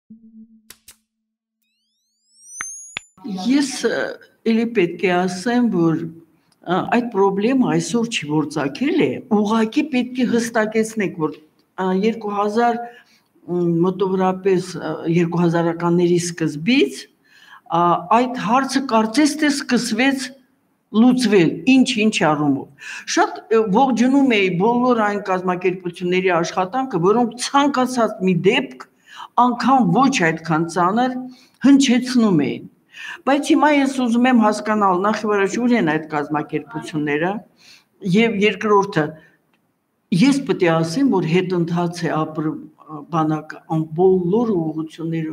Ես էլի պետք է ասեմ, որ այդ պրոբլեմը այսօր չի գործակել է, ուղղակի պետք է հստակեցնենք, որ 2000 մոտավորապես 2000-ականների սկզբից այդ հարցը կարծես թե սկսվեց լուծվել, ինչ առումով։ Շատ ողջունում էի բոլոր այն կազմակերպությունների աշխատանքը, որոնք ցանկացած մի դեպք անգամ ոչ այդքան ծանր հնչեցնում էին։ Բայց հիմա ես ուզում եմ հասկանալ նախ-ի-առաջ ուր են այդ կազմակերպությունները եւ երկրորդը ես պետք է ասեմ, որ հետընթաց է բանակը բոլոր ուղղություններով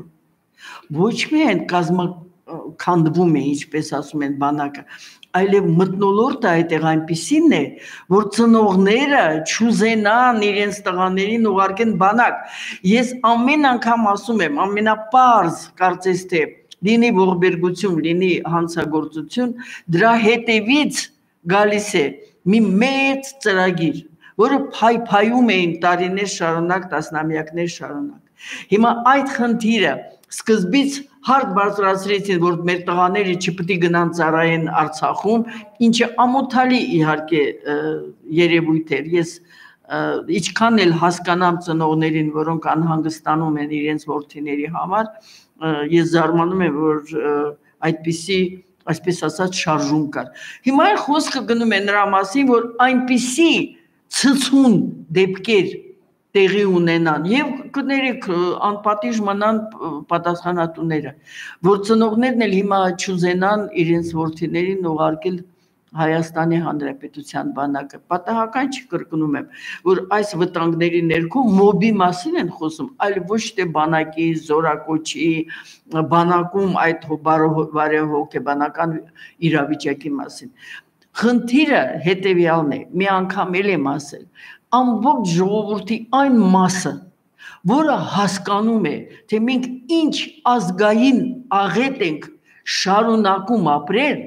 ոչ միայն կազմաքանդվում է, ինչպես ասում են բանակը, այլև մթնոլորտը այդտեղ այնպիսին է, որ ծնողները չուզենան իրենց տղաներին ուղարկեն բանակ։ Ես ամեն անգամ ասում եմ, ամենապարզ կարծես թե լինի ողբերգություն, լինի հանցագործություն, դրա հետևից գալիս է մի մեծ ծրագիր, որը փայփայում էին տարիներ շարունակ, տասնամյակներ շարունակ։ Հիմա այդ խնդիրը սկզբից հարկ բարձրացրեցին, որ մեր տղաները չպետք է գնան ծառայեն Արցախում, ինչը ամոթալի իհարկե երևույթ էր։ Ես ինչքան էլ հասկանամ ծնողներին, որոնք անհանգստանում են իրենց որդիների համար, ես զարմանում եմ, որ այդպիսի, այսպես ասած, շարժում կար։ Հիմա էլ խոսքը գնում է նրա մասին, որ այնպիսի ցցուն դեպքեր տեղի ունենան եւ կներեք անպատիժ մնան պատասխանատուները, որ ծնողներն էլ հիմա չուզենան իրենց որդիներին ուղարկել Հայաստանի Հանրապետության բանակը։ Պատահական չի, կրկնում եմ, որ այս վտանգների ներքո մոբի մասին են խոսում, այլ ոչ թե բանակի, զորակոչի, բանակում այդ բարեհոգեբանական իրավիճակի մասին։ Խնդիրը հետևյալն է, մի անգամ էլ եմ ասել, ամբողջ ժողովրդի այն մասը, որը հասկանում է, թե մենք ինչ ազգային աղետ ենք շարունակում ապրել,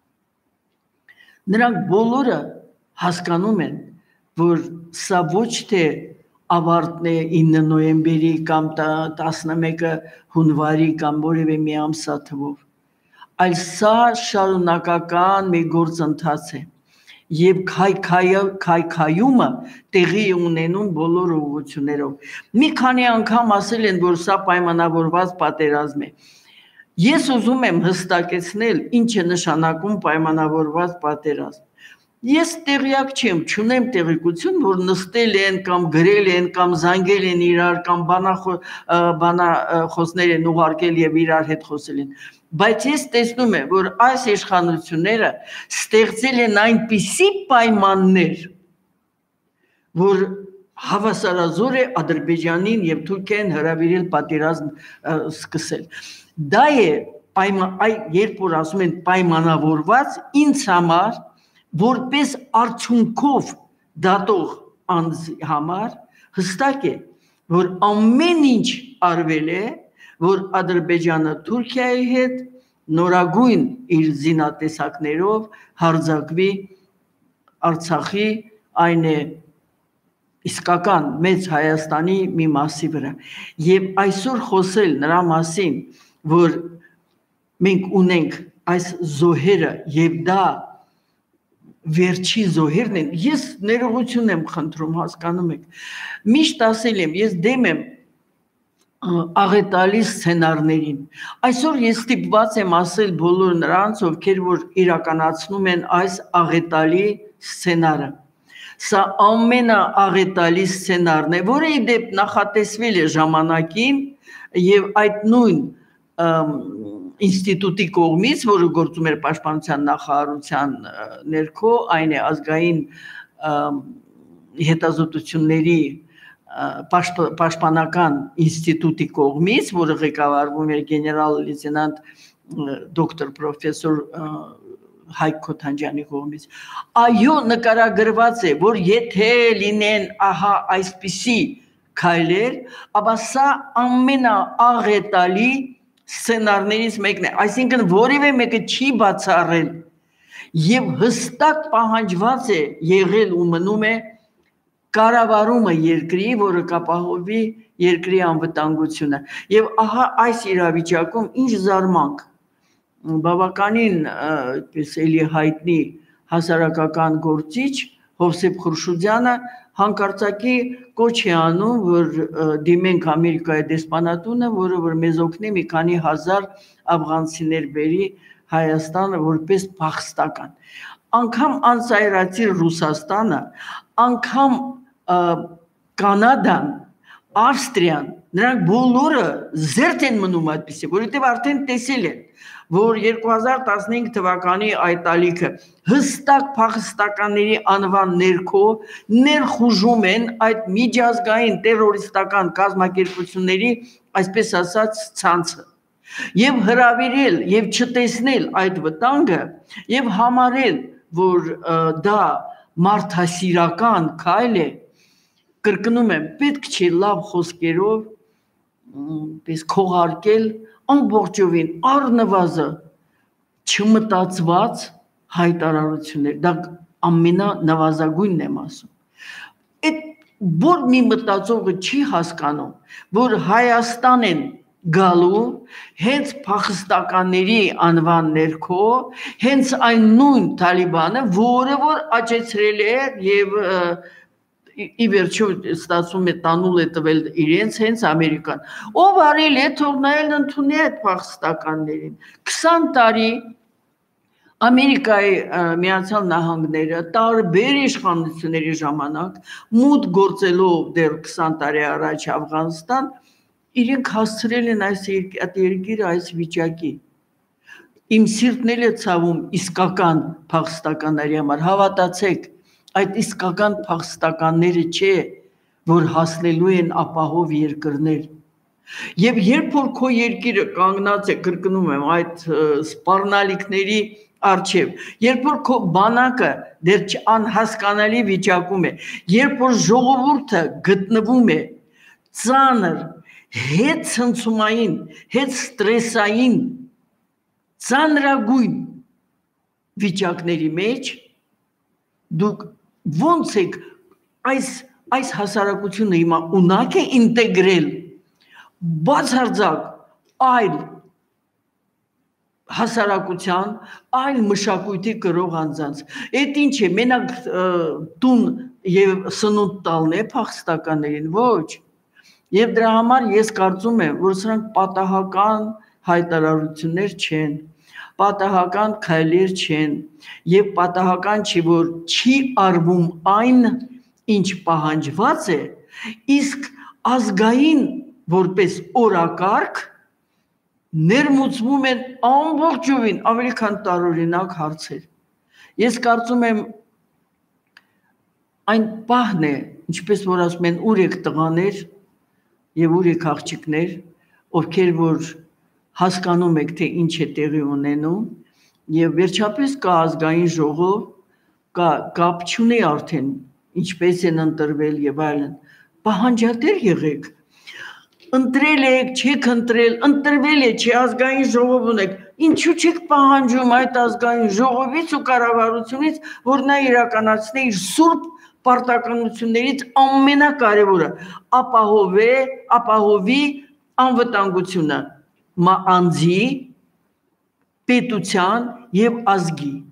նրանք բոլորը հասկանում են, որ սա ոչ թե ավարտն է 9 նոյեմբերի կամ 11 հունվարի կամ որևէ մի ամսա թվով, այլ սա շարունակական մի գործընթաց է եւ քայքայումը տեղի ունենում բոլոր ուղղություններով։ Մի քանի անգամ ասել են, որ սա պայմանավորված պատերազմ է։ Ես ուզում եմ հստակեցնել, ինչ է նշանակում պայմանավորված պատերազմ։ Ես տեղյակ չեմ, չունեմ տեղեկություն, որ նստել են կամ գրել են կամ զանգել են իրար կամ բանախոսներ են ուղարկել եւ իրար հետ խոսել են։ Բայց ես տեսնում եմ, որ այս իշխանությունները ստեղծել են այնպիսի պայմաններ, որ հավասարազոր է Ադրբեջանին եւ Թուրքիային հրավիրել պատերազմ սկսել։ Դա է երբ որ ասում են պայմանավորված, ինձ համար որպես արդյունքով դատող անձի համար հստակ է, որ ամեն ինչ արվել է, որ Ադրբեջանը Թուրքիայի հետ նորագույն իր զինատեսակներով հարձակվի Արցախի, այն է իսկական մեծ Հայաստանի մի մասի վրա։ Եվ այսօր խոսել նրա մասին, որ մենք ունենք այս զոհերը եւ դա վերջի զոհերն են, ես ներողություն եմ խնդրում, հասկանում եք։ Միշտ ասել եմ, ես դեմ եմ աղետալի սցենարներին։ Այսօր ես ստիպված եմ ասել բոլոր նրանց, ովքեր որ իրականացնում են այս աղետալի սցենարը։ Սա ամենաաղետալի սցենարն է, որը ի դեպ նախատեսվել է ժամանակին եւ այդ նույն ինստիտուտի կողմից, որը գործում էր պաշտպանության նախարարության ներքո, այն է ազգային հետազոտությունների պաշտպանական ինստիտուտի կողմից, որը ղեկավարվում էր գեներալ լեյտենանտ դոկտոր պրոֆեսոր Հայկ Քոթանջյանի կողմից։ Այո, նկարագրված է, որ եթե լինեն ահա այսպիսի քայլեր, ապա սա ամենաաղետալի սցենարներից մեկն է, այսինքն որևէ մեկը չի բացառել եւ հստակ պահանջված է եղել ու մնում է կառավարումը երկրի, որը կապահովի երկրի անվտանգությունը։ Եվ ահա այս իրավիճակում ինչ զարմանք բավականին այդպես էլի հայտնի հասարակական գործիչ Հովսեփ Խուրշուդյանը հանկարծակի կոչ է անում, որ դիմենք Ամերիկայի դեսպանատունը, որը որ մեզ օգնի մի քանի հազար աֆղանցիներ բերի Հայաստանը որպես փախստական։ Անգամ անծայրածիր Ռուսաստանը, անգամ Կանադան, Ավստրիան, նրանք բոլորը զերծ են մնում այդպիսի, որովհետև արդեն տեսել են, որ 2015 թվականի այդ ալիքը հստակ փախստականների անվան ներքո ներխուժում են այդ միջազգային տերորիստական կազմակերպությունների, այսպես ասած, ցանցը։ Եվ հրավիրել եւ չտեսնել այդ վտանգը եւ համարել, որ դա մարդասիրական քայլ է, կրկնում եմ, պետք չի լավ խոսքերով պես քողարկել ամբողջովին առնվազն չմտածված հայտարարություններ, դա ամենանվազագույնն եմ ասում։ Այդ որ մի մտածողը չի հասկանում, որ Հայաստան են գալու հենց փախստականների անվան ներքո, հենց այն նույն Թալիբանը, որը որ աճեցրել է եւ ի վերջո ստացվում է տանուլ է տվել իրենց հենց Ամերիկան։ Ով արել է, թող նայել ընդունի այդ փախստականներին։ 20 տարի Ամերիկայի Միացյալ Նահանգները տարբեր իշխանությունների ժամանակ մուտք գործելով դեռ 20 տարի առաջ Աֆղանստան, իրենք հասցրել են այս երկիրը այս վիճակի։ Իմ սիրտն էլ է ցավում իսկական փախստականների համար, հավատացեք, այդ իսկական փախստականները չէ, որ հասնելու են ապահով երկրներ։ Եվ երբ որ քո երկիրը կանգնած է, կրկնում եմ, այդ սպառնալիքների առջև, երբ որ քո բանակը դեռ անհասկանալի վիճակում է, երբ որ ժողովուրդը գտնվում է ծանր, հետ ցնցումային, հետ ստրեսային, ծանրագույն վիճակների մեջ, դուք ոնց եք այս հասարակությունը հիմա ունակ է ինտեգրել բացարձակ այլ հասարակության, այլ մշակույթի կրող անձանց։ Այդ ինչ է, մենակ տուն եւ սնունդ տալն է փախստականներին, ոչ։ Եվ դրա համար ես կարծում եմ, որ սրանք պատահական հայտարարություններ չեն, պատահական քայլեր չեն, եւ պատահական չի, որ չի արվում այն, ինչ պահանջված է, իսկ ազգային որպես օրակարգ ներմուծվում են ամբողջովին ավելի քան տարօրինակ հարցեր։ Ես կարծում եմ այն պահն է, ինչպես որ ասում են, ուր եք տղաներ եւ ուր եք աղջիկներ, ովքեր որ հասկանում եք, թե ինչ է տեղի ունենում, եւ վերջապես կա ազգային ժողով, կապ չունի արդեն ինչպես են ընտրվել եւ այլն, պահանջատեր եղեք, ընտրել եք, չեք ընտրել, ընտրվել է, չի ազգային ժողով ունեք, ինչու չեք պահանջում այդ ազգային ժողովից ու կառավարությունից, որ նա իրականացնի իր սուրբ պարտականություններից ամենակարևորը, ապահովի անվտանգությունը անձի, պետության եւ ազգի։